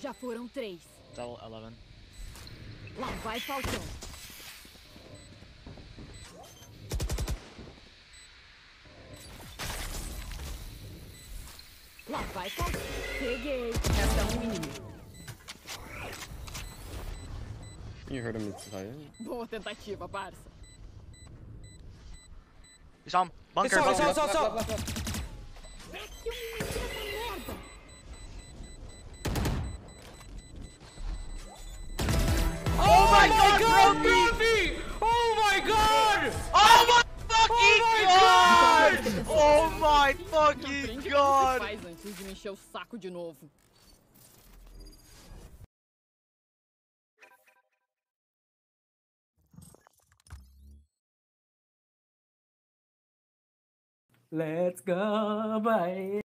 Já foram 3. Tell 11. Lá vai Falcão. Lá vai Falcão. Peguei. Resta um inimigo. You heard him inside. Boa tentativa, parça. Shazam, bunker, Só. Que eu me essa merda. Oh my god, Trophy! Oh my god! Oh my fucking god! Oh my fucking Aprende god! o que faz antes de me encher o saco de novo. Let's go, bye.